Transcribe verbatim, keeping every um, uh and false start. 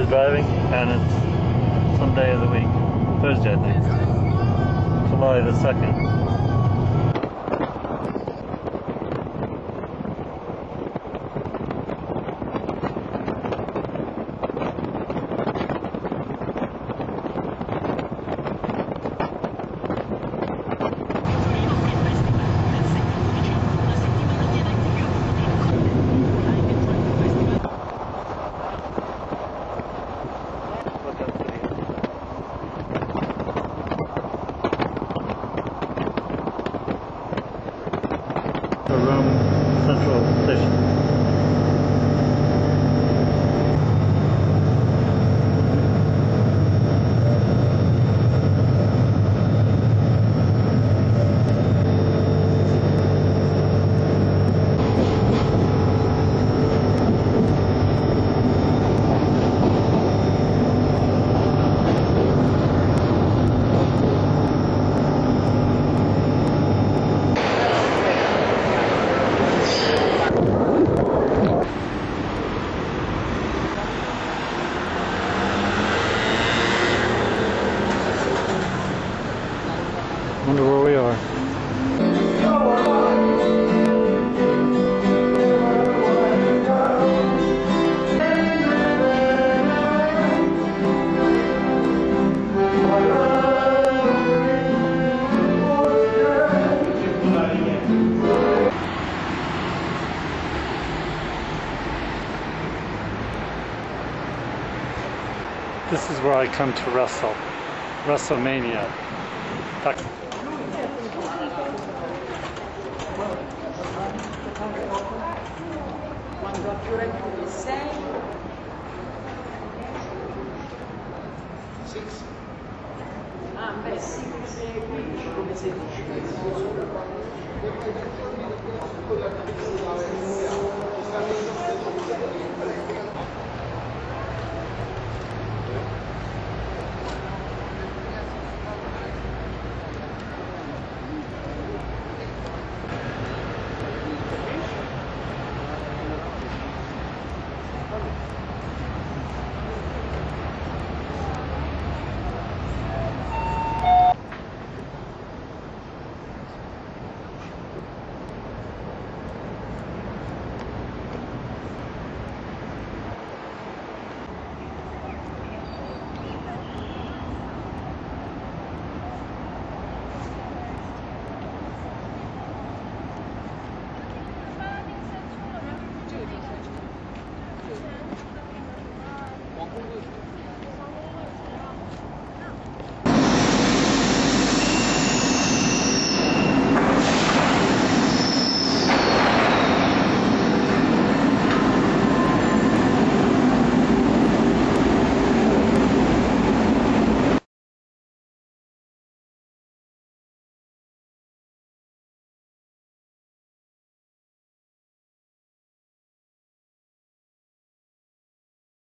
is driving, and it's some day of the week. Thursday, I think. July the second. Rome Central Station. Wonder where we are. This is where I come to wrestle. WrestleMania. That's Six. Ah, beh, sì, come quindici, come sedici. Judy. 王公贵。